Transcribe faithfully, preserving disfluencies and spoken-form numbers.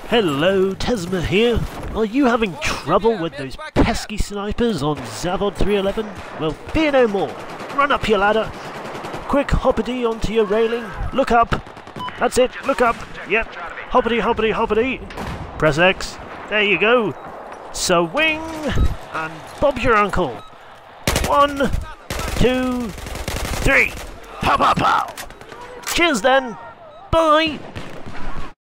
Hello, Tezima here. Are you having trouble with those pesky snipers on Zavod three eleven? Well, fear no more. Run up your ladder. Quick hoppity onto your railing. Look up. That's it, look up. Yep. Hoppity, hoppity, hoppity. Press X. There you go. Swing and bob your uncle. One, two, three. Pow, pow, pow. Cheers then. Bye.